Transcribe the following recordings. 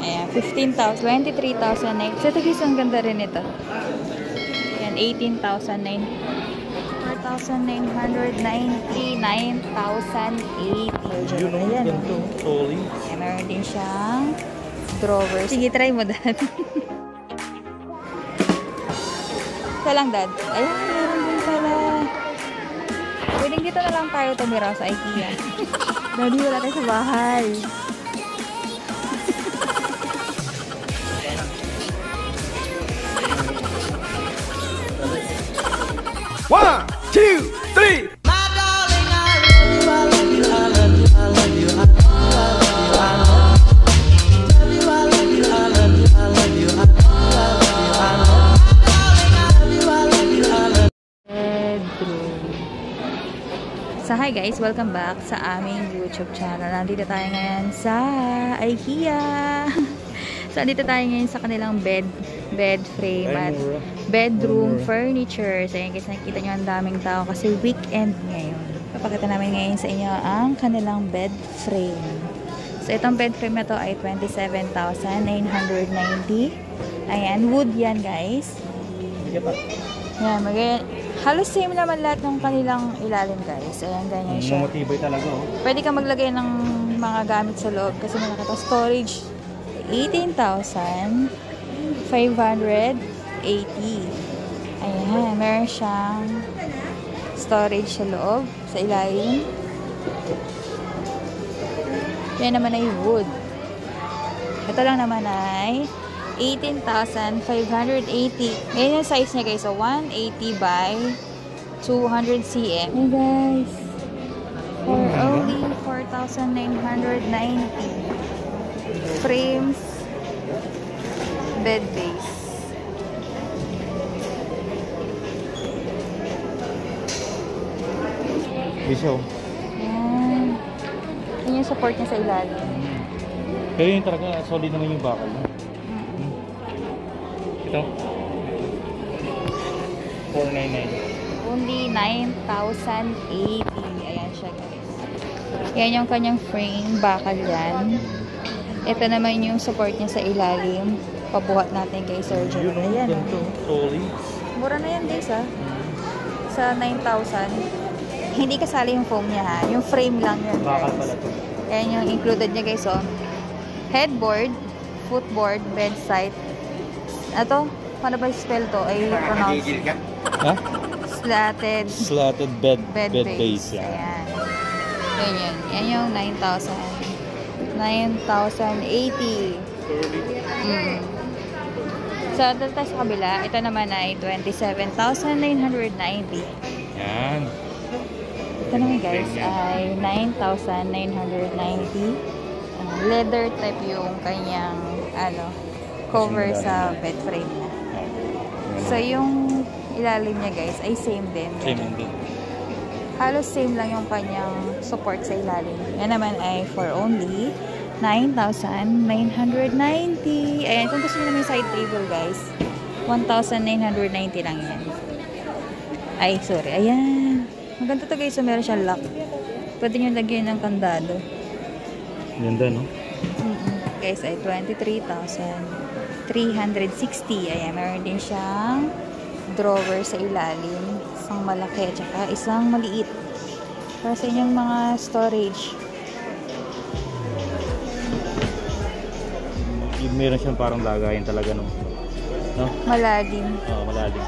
Ayan, 15,000, 23,000. So ito guys, ang ganda rin ito. Ayan, 18,009. 4,990, 9,080. Yun o, ganito. Solid. Ayan, meron din siyang drawer. Sige, try mo, Dad. Ito lang, Dad. Ayan, meron din pala. Pwedeng dito na lang tayo tumira sa IKEA. Daddy, wala tayo sa bahay. One, two, three. So hi guys, welcome back sa aming YouTube channel. Nandito tayo ngayon sa IKEA. So nandito tayo ngayon sa kanilang bed frame at bedroom furniture. So ayan guys, nakikita nyo ang daming tao kasi weekend ngayon. Papakita namin ngayon sa inyo ang kanilang bed frame. So itong bed frame na to ay 27,990. Ayan, wood yan guys. Yan, halos same naman lahat ng kanilang ilalim guys. Ayan, ganyan siya. Matibay talaga oh. Pwede ka maglagay ng mga gamit sa loob kasi may nakita storage. 18,580. Ayan, meron siyang storage sa loob, sa ilalim. Yan naman ay wood. Ito lang naman ay 18,580. Yan yung size niya guys. So, 180 by 200 cm. Hey guys. For only 4,990. Frames. Bed base. Iso. Yan. Yan yung support niya sa ilalim. Pero yun talaga, solid naman yung bakal. Ito. 499. Only 9,080. Ayan siya guys. Yan yung kanyang frame. Bakal yan. Ito naman yung support niya sa ilalim. Pabuhat natin kay Sir John. Ayan. Ganito. Solid. Mura na yan guys ha. Sa 9,000. Hindi kasali yung foam niya ha. Yung frame lang yan guys. Bakal pala ito. Ayan yung included niya guys oh. Headboard, footboard, bedside. Ito, paano ba spell to? Ay pronounce. Ha? Slatted bed base. Yeah. Ayan. Yan. Yan yung 9,080. So, ito tayo sa kabila. Ito naman ay 27,990. Yan. Ito naman guys ay 9,990. Leather type yung kanyang cover sa bed frame niya. So, yung ilalim niya guys ay same din. Same din. Halos same lang yung kanyang support sa ilalim. Yan naman ay for only 9,990. Ayan, kung gusto nyo naman yung side table guys, 1,990 lang yan. Ay, sorry. Ayan. Maganda to guys. So, meron siyang lock. Pwede nyo lagyan ng kandado. Ganda, no? Guys, ay 23,360. Ayan, meron din siyang drawer sa ilalim. Isang malaki, tsaka isang maliit. Para sa inyong mga storage. Meron siyang parang lagayan talaga, no? Malalim. Oo, malalim.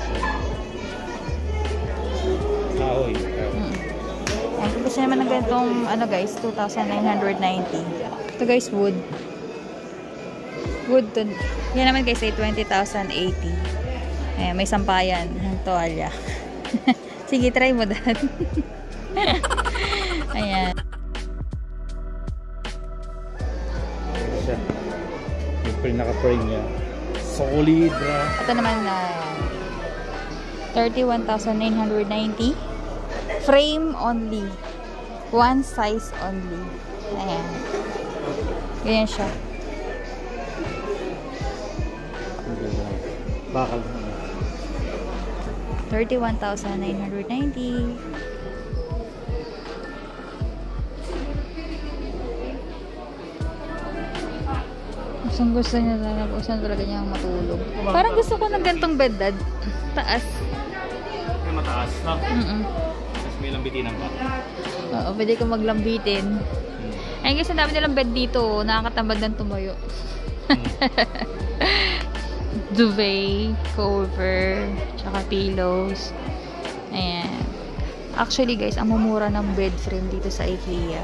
Kahoy. Ayan, kung gusto naman ng ganitong, guys, 2,990. Ito guys, wood. Wood to. Yan naman guys, ay 20,080. Ayan, may sampayan. Ang toalya. Sige, try mo, Dad. Ayan. Yung pinaka-frame niya. Solid, bro. Ito naman na 31,990. Frame only. One size only. Ayan. Ganyan siya. Bakal. 31,990. Gusto niya talaga. Gusto niya talaga niyang matulog. Parang gusto ko ng gantong bed, Dad. Taas. May mataas, no? Tapos may lambitinan pa. Oo, pwede ko maglambitin. Ayun guys, ang dami nilang bed dito. Nakakatamad ng tumayo. Duvet, cover, tsaka pillows. Ayan. Actually guys, ang mumura ng bed frame dito sa IKEA.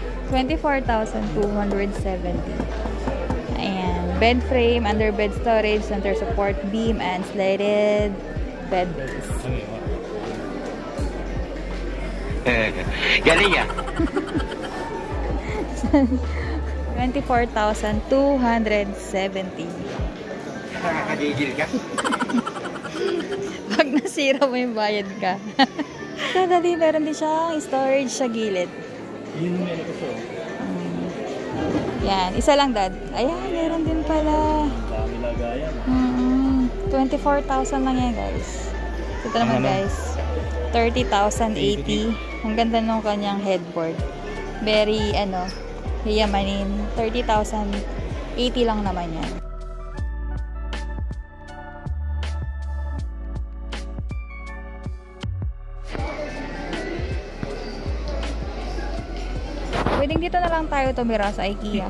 24,270. Ayan. Bed frame, under bed storage, center support beam, and slated bed base. Galing ah. 24,270. Nakakagigil ka. Pag nasira mo yung bayad ka. Kadali, meron din siyang storage sa gilid. Yun yung ko siya. Yan, isa lang, Dad. Ayan, meron din pala. Dami lagayan. 24,000 lang yan, guys. Ito naman, guys. 30,080. Ang ganda nung kanyang headboard. Very, yamanin. 30,080 lang naman yan. Pwedeng dito na lang tayo tumira sa IKEA.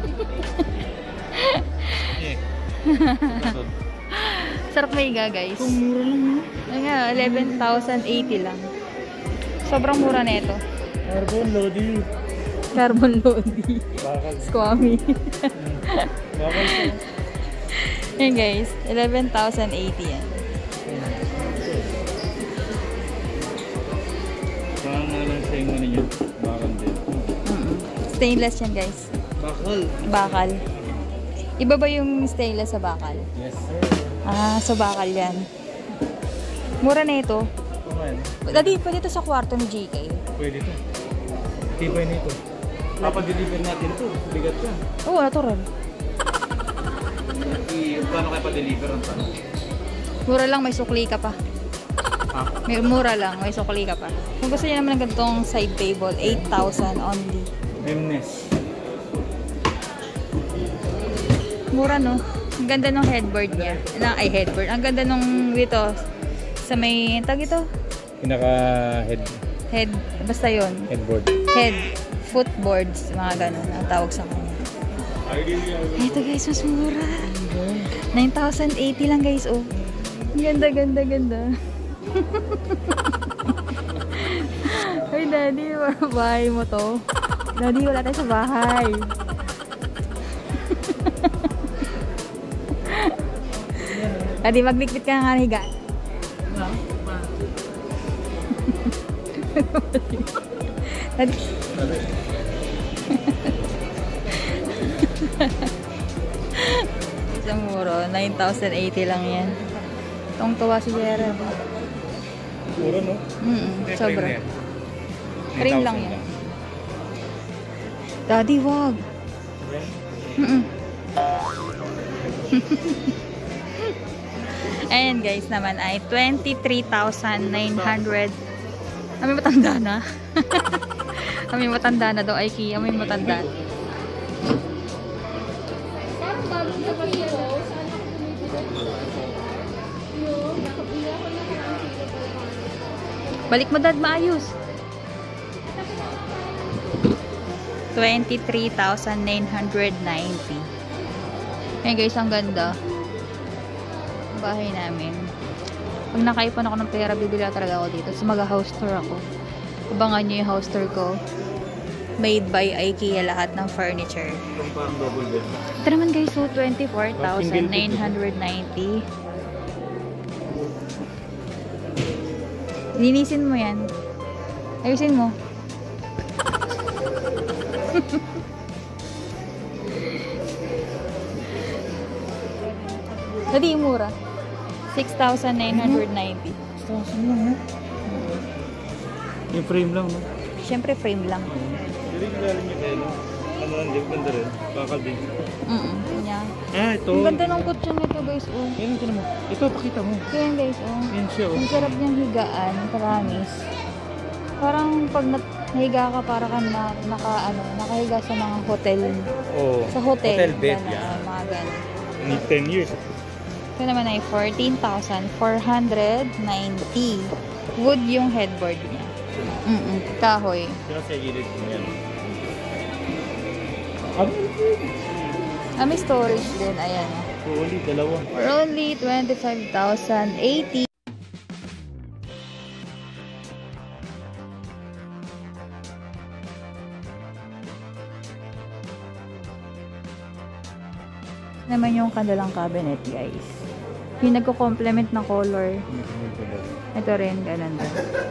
Sarap maiga, guys. Ang mura lang, no? Ay nga, 11,080 lang. Sobrang mura na ito. Carbon loading. Carbon Lodi. Bakal. Squammy. Bakal siya. Yan guys, 11,080 yan. Saan na lang siya yung ano niya? Bakal din. Stainless yan guys. Bakal. Bakal. Iba ba yung stainless sa bakal? Yes, sir. Ah, so bakal yan. Mura na ito. Kumain. Dati pa dito sa kwarto ni JK. Pwede ito. Tibay nito. Papadeliver natin ito. Bigat ka. Oo, natural. Paano kayo pa-deliver ang tanong? Mura lang, may sukli ka pa. May mura lang, may sukli ka pa. Kung gusto niya naman ng ganitong side table, 8,000 only. Memness. Mura, no? Ang ganda ng headboard niya. Ay, headboard. Ang ganda nung dito sa may, tag ito? Pinaka-head. Head, basta yon. Headboard. Head, footboards, mga ganun ang tawag sa kanya. Ito guys, mas mura. 9,080 lang guys, oh. Ganda, ganda, ganda. Ay, Daddy, bahay mo to. Daddy, wala tayo sa bahay. Daddy, maglikpit ka nga higa. Daddy. Sa muro, 9,080 lang yan. Tong-tuwa si Gerald. Mura, no? Sobra. Frame lang yan. Daddy, wag. Ayan guys naman ay 23,900. Kami matanda na. Kami matanda na daw, IKEA. Kami matanda. Balik mo, Dad, maayos. 23,990. Ayan guys, ang ganda. Bahay namin. Pag nakaipon ako ng pera, bibili talaga ako dito. So mag-house tour ako. Abangan nyo yung house tour ko. Made by IKEA lahat ng furniture. Yung parang double bed. Ito naman guys, so 24,990. Linisin mo yan. Ayusin mo. Hindi mura. 6,990. 1,000 lang, no? Yung frame lang, no? Siyempre frame lang. Hindi rin galing yung kayo, no? Ano lang, di ganda rin. Bakal din. Yeah. Ito. Ang ganda ng kutsyon nito guys, oh. Yan, ito mo. Ito, pakita mo. Kaya guys, oh. Yan siya, oh. Ang sarap niyang higaan, promise. Parang pag nahiga ka, para ka nakahiga sa mga hotel. Oh, Sa hotel. hotel bed, yan, yan. mga mga ganun. Need 10 years. Ito naman ay 14,490. Wood yung headboard niya. Kahoy. Kaya sa gilid mo yan. May storage din. Ayan. Solid, dalawa. For only 25,080. Naman yung kanilang cabinet, guys. Yung nagko-complement na color. Ito rin, ganun din.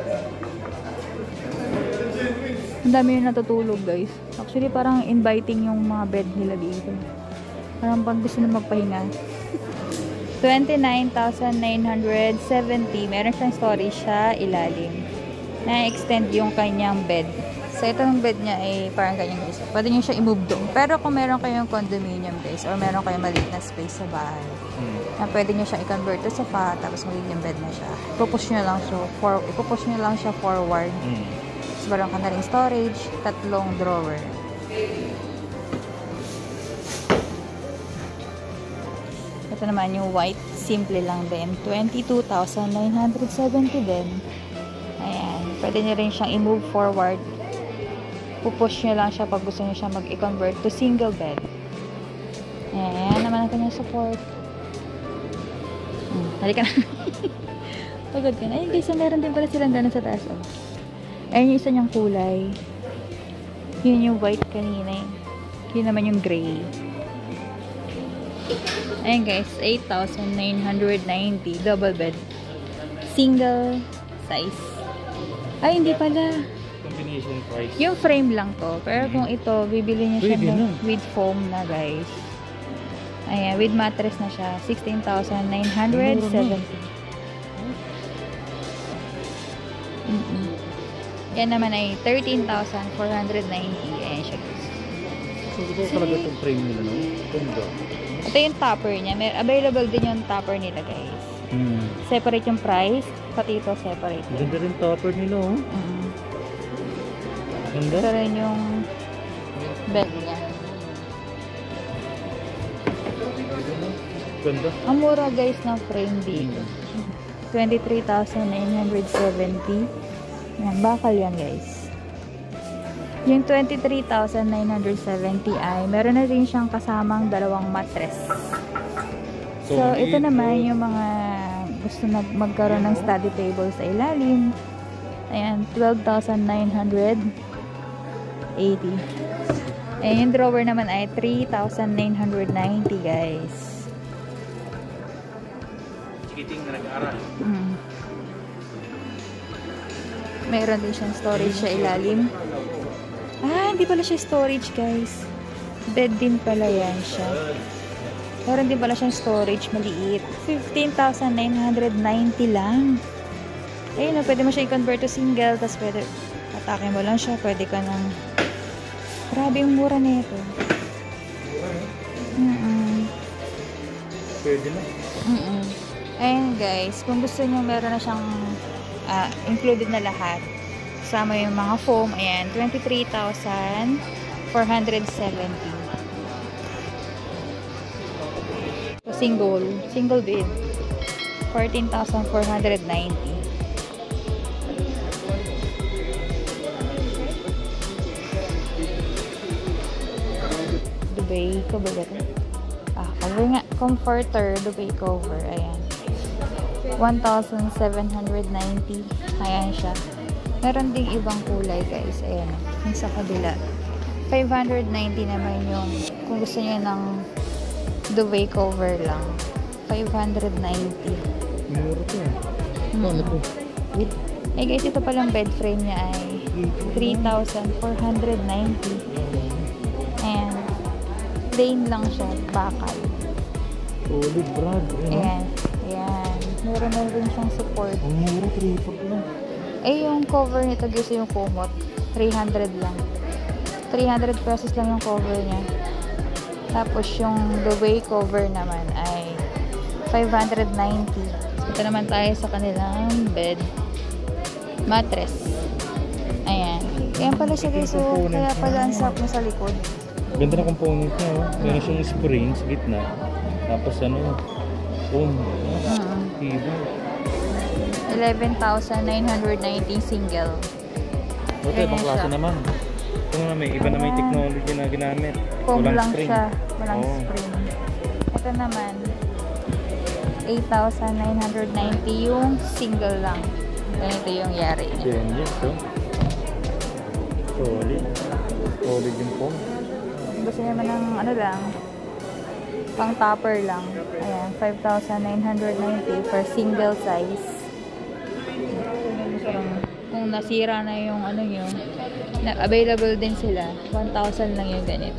Ang dami yung natutulog, guys. Actually, parang inviting yung mga bed nila dito. Parang pag gusto na magpahinga. 29,970. Meron siyang storage sa ilalim. Na-extend yung kanyang bed. So, itong bed niya ay parang kanyang isa. Pwede nyo siya i-move doon. Pero kung meron kayong condominium, guys, or meron kayong maliit na space sa bahay, na pwede nyo siya i-convert to sofa, tapos magiging bed na siya. Ipupush nyo lang siya forward. So, meron ka na rin storage, 3 drawer. Ito naman yung white, simple lang din. 22,970 din. Ayan. Pwede nyo rin siyang i-move forward. Pupush nyo lang siya pag gusto nyo siya mag-convert to single bed. Ayan naman ang kanyang support. Halika na. Pagod ka na. Ayun guys, meron din pala silang gano'n sa taas. Oh. Ayun yung isa niyang kulay. Yun yung white kanina. Yun naman yung gray. Ayun guys, 8,990. Double bed. Single size. Ay, hindi pala. Combination price. Yung frame lang to. Pero kung ito, bibili niyo siya with foam na, guys. Ayan, with mattress na siya. 16,970. Yan naman ay 13,490. Ayan siya, guys. So, ito talaga itong frame nila, no? Ganda. Ito yung topper niya. Available din yung topper nila, guys. Separate yung price. Pati ito separate. Ganda rin topper nila, oh. Ganda? Ito rin yung bed niya. Ganda. Ang mura, guys, ng frame dito. 23,970. Yan, bakal yan, guys. Yung 23,970 ay meron na rin siyang kasamang 2 mattress. So, ito naman yung mga gusto na magkaroon ng study table sa ilalim. Ayan, 12,980. Ayan, yung drawer naman ay 3,990, guys. Chikiting na nag-aaral. Meron din siyang storage sa ilalim. Hindi pala siya storage, guys. Bed din pala yan siya. Meron din pala siyang storage, maliit. 15,990 lang. Ayun, pwede mo siya i-convert to single, tapos pwede, atake mo lang siya, pwede ka nang, grabe yung mura nito. Pwede na. Ayun guys, kung gusto nyo meron na siyang included na lahat. Kasama yung mga foam, ayan, 23,470. Single bed, 14,490. Duvet cover ba ito? Cover nga. Comforter, duvet cover. Ayan. 1,790. Ayan siya. Meron ding ibang kulay, guys. Ayan. Yung sa kabila. 590 naman yung kung gusto niyo ng duvet cover lang. 590. Mura to eh. Ano to? Guys, ito palang bed frame niya ay 3,490. And plain lang siya. Bakal. Solid, Brad. Ayan. Ayan. Meron na rin siyang support. Ang mura, 300 lang. Yung cover nito, guys, yung kumot. 300 lang. 300 pesos lang yung cover niya. Tapos yung duvet cover naman ay 590. Ito naman tayo sa kanilang bed mattress. Ayan. Ayan pala siya, guys. So, kaya pala ang sarap mo sa likod. Ganda na component niya, oh. Meron siyang spring sa gitna. Tapos ano, foam. Tibo. 11,990 single. Ito, ibang klase naman. Ito na may iba na may technology na ginamit. Foam Walang lang spring. siya. Walang Oo. spring. Ito naman, 8,990 yung single lang. Ganito yung yari niya. Genius, oh. Solid. Solid yung foam. Gusto niya naman ng ano lang, pang topper lang. Ayan, 5,990 for single size. Kung nasira na yung ano nyo, available din sila. 1,000 lang yung ganito.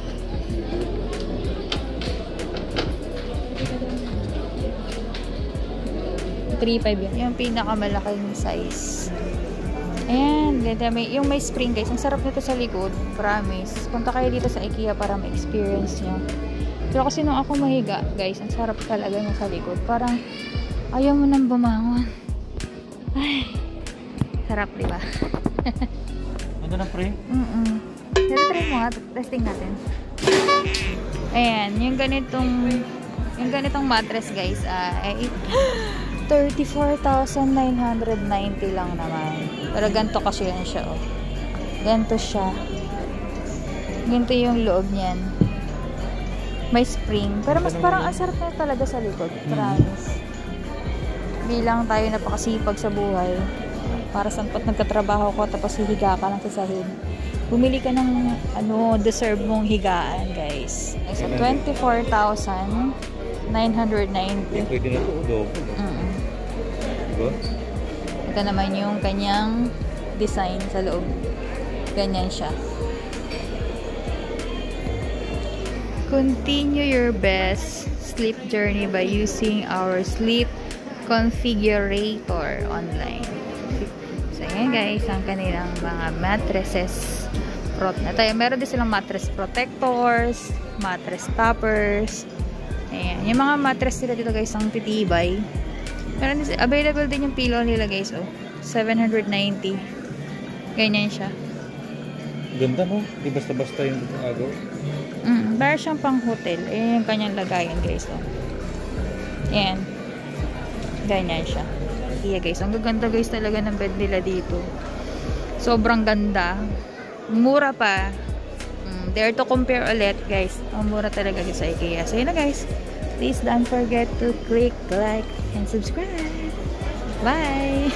$3,500 yan. Yung pinakamalaking size. Ayan, yung may spring guys. Ang sarap nito sa likod. Promise. Punta kayo dito sa IKEA para ma-experience nyo. Pero kasi nung ako mahiga, guys, ang sarap talaga niya sa likod. Parang ayaw mo nang bumangon. Ay, sarap, diba? Ano na, pre? Try mo nga. Testing natin. Ayan, yung ganitong mattress guys ay 34,990 lang naman. Pero ganito kasi yan siya, oh. Ganito siya. Ganito yung loob niyan. May spring. Pero mas parang ang sarap na talaga sa likod. Promise. Bilang tayo napakasipag sa buhay. Para sa nagkatrabaho ko tapos hihiga ka lang sa sahig. Bumili ka ng deserve mong higaan, guys. So, 24,990. Pwede na ito, double. Diba? Ito naman yung kanyang design sa loob. Ganyan siya. Continue your best sleep journey by using our sleep configurator online. So, yan guys, ang kanilang mga mattresses. Meron din silang mattress protectors, mattress toppers. Ayan. Yung mga mattress nila dito guys, ang titibay. Meron din, available din yung pillow nila guys. Oh, 790. Ganyan siya. Ganda, no? Di basta-basta yung agaw. Para siyang pang hotel. Ayan yung kanyang lagayan guys. Oh. Ayan. Ganyan siya. Yeah guys, ang gaganda guys talaga ng bed nila dito. Sobrang ganda. Mura pa. Dare to compare ulit guys. Ang mura talaga sa IKEA. So yun na guys. Please don't forget to click like and subscribe. Bye!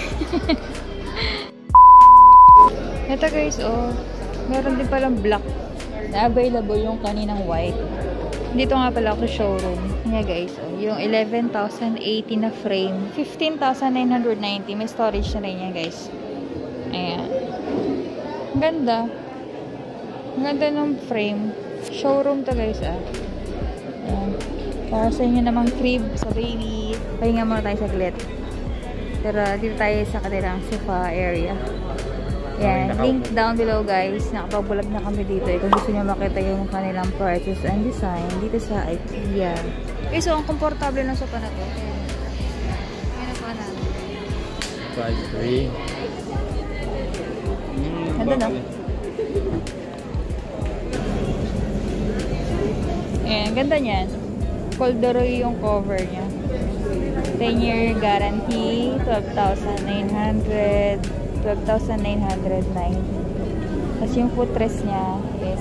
Ito guys, oh. Meron din palang black na available yung kaninang white. Dito nga pala ako sa showroom. Yan guys, oh. Yung 11,080 na frame. 15,990. May storage na rin yan guys. Ayan. Ang ganda. Ang ganda ng frame. Showroom to guys, ah. Ayan. Para sa inyo namang crib sa baby. Pahinga muna tayo saglit. Pero dito tayo sa kanilang sofa area. Yan. Link down below guys. Nakapabulag na kami dito. Kung gusto nyo makita yung kanilang prices and design dito sa IKEA. Okay, so ang komportable ng sofa na to. Ayan na pa na. 5'3". Ganda na. Ayan, ganda niyan. Corduroy yung cover niya. 10-year guarantee, 12,990. Tapos yung footrest niya is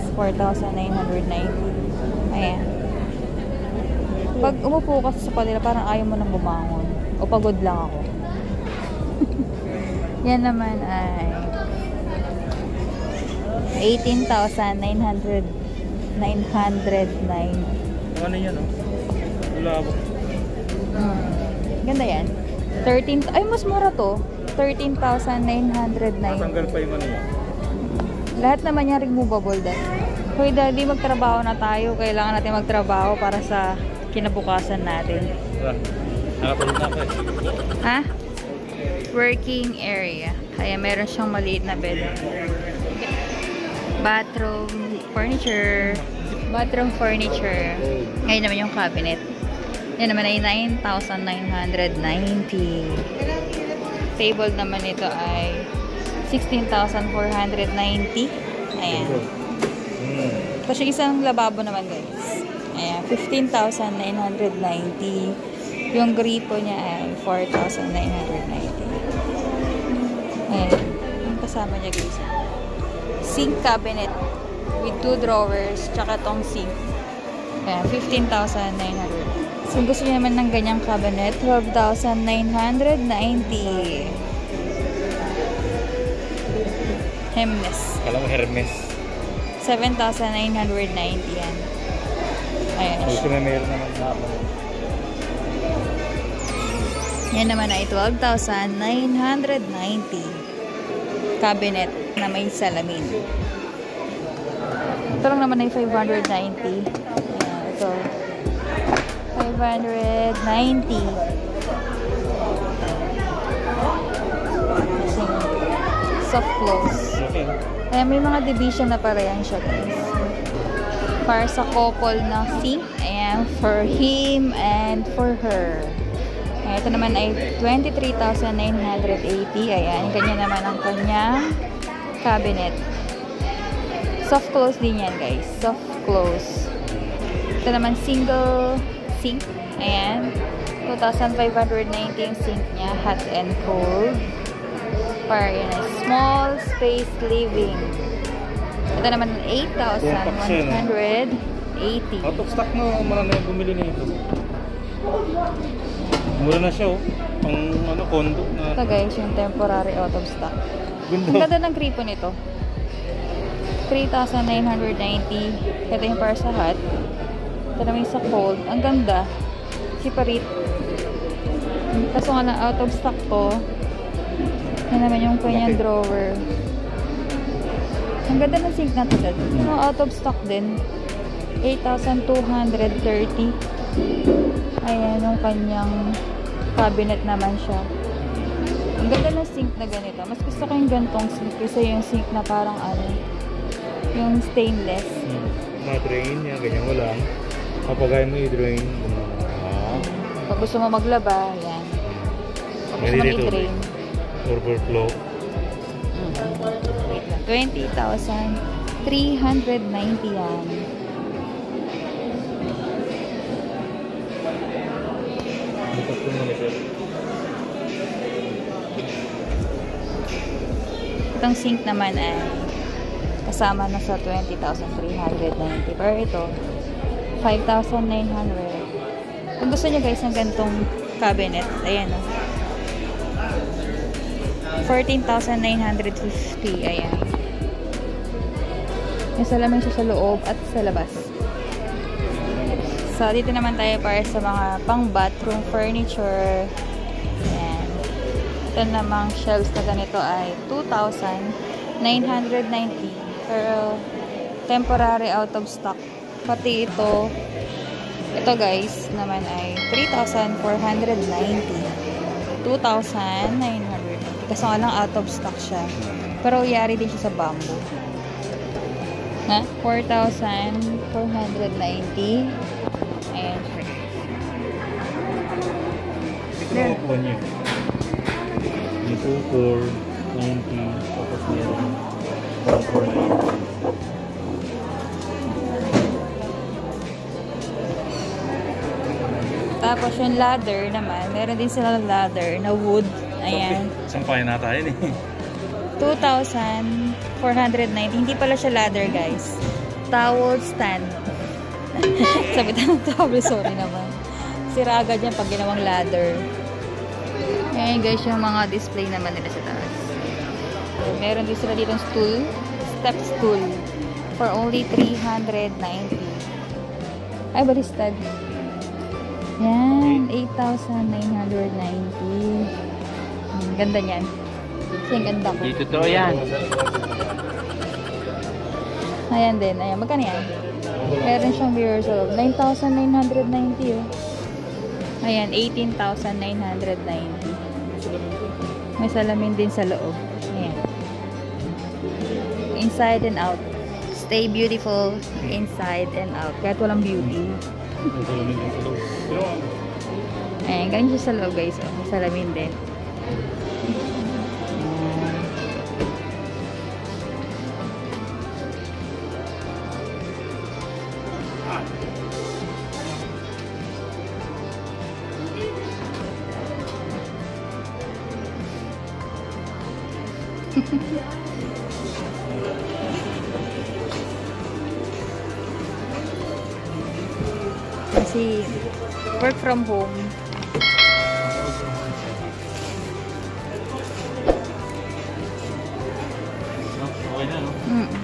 4,990. Ayan. Pag umupo ka sa kanila, parang ayaw mo nang bumangon. O pagod lang ako. Yan naman ay 18,990. Ano yan, oh? Labo. Ganda yan. 13, ay mas mura to. 13,990. Tanggal pa yung ano yan. Lahat naman yan removable din. Hoy daddy, magtrabaho na tayo. Kailangan natin magtrabaho para sa kinabukasan natin. Nakapulot na ako eh. Ha? Working area. Kaya meron siyang maliit na bed. Bathroom furniture. Bathroom furniture. Ngayon naman yung cabinet. Yan naman ay 9,990. Table naman ito ay 16,490. Ayan. Tapos yung isang lababo naman guys. Ayan, 15,990. Yung gripo niya ay 4,990. Ayan, yung kasama niya guys. Sink cabinet with 2 drawers, tsaka tong sink. Ayan, 15,900. So, gusto niyo naman ng ganyang cabinet, 12,990. Hermes. Kala mo Hermes. 7,990 yan. Ayan Gusto siya. na meron naman na ako. Yan naman ay 12,990. Cabinet na may salamin. Ito lang naman ay 590. Ayan, ito. 590. Soft close. Okay. Kaya may mga division na parehan siya guys. Para sa couple na sink. Ayan, for him and for her. Ayan, ito naman ay 23,980. Ayan, ganyan naman ang kanyang cabinet. Soft close din yan guys. Soft close. Ito naman single sink. Ayan. 2,590 yung sink niya. Hot and cold. Para yun ay small space living. Ito naman 8,180. Out of stock na, marami na bumili na ito. Mura na siya, oh. Pang ano, condo na. Ito guys, yung temporary out of stock. Ang Ganda. ganda ng gripo nito. 3,990. Ito yung para sa hot. Ito naman yung sa cold. Ang ganda. Separate. Kaso nga na out of stock to. Yan naman yung kanyang drawer. Ang ganda ng sink na to. Yung out of stock din. 8,230. Ayan yung kanyang cabinet naman siya. Ang ganda ng sink na ganito. Mas gusto ko yung gantong sink kasi yung sink na parang ano, yung stainless. Ma-drain niya, ganyan mo lang. Kapag mo i-drain. Pag gusto mo maglaba, yan. Pag gusto mo i-drain. Overflow. 20,390 yan. Itong sink naman ay kasama na sa 20,390. Pero ito, 5,900. Kung gusto nyo guys ng gantong cabinet, ayan o. 14,950. Ayan. May salamin siya sa loob at sa labas. So, dito naman tayo para sa mga pang-bathroom furniture. Ayan. Ito namang shelves na ganito ay 2,990. Pero, temporary out of stock. Pati ito guys, naman ay 3,490. 2,990. Kasi nga lang out of stock siya. Pero yari din siya sa bamboo. Na? 4,490. Ayan. Ito na upuan niya. May 2,490. Tapos meron 1,490. Tapos yung ladder naman, meron din sila ladder na wood. Ayan. Sampahin na tayo eh. 2,490. Hindi pala siya ladder, guys. Towel stand. Sabi tayo ng towel, sorry naman. Sira agad yan pag ginawang ladder. Ayan guys, yung mga display naman nila sa taas. Meron din sila dito stool. Step stool. For only 390. Ay, balistad. Yan, 8,990. Ganda niyan. Kasi ang ganda ko. Dito to yan. Ayan din. Ayan, magkano yan? Meron siyang mirror sa loob. 9,990 oh. Ayan, 18,990. May salamin din sa loob. Ayan. Inside and out. Stay beautiful inside and out. Kahit walang beauty. Ayan, ganyan siya sa loob guys. Oh. May salamin din. Kasi work from home. Okay na, no? Mm.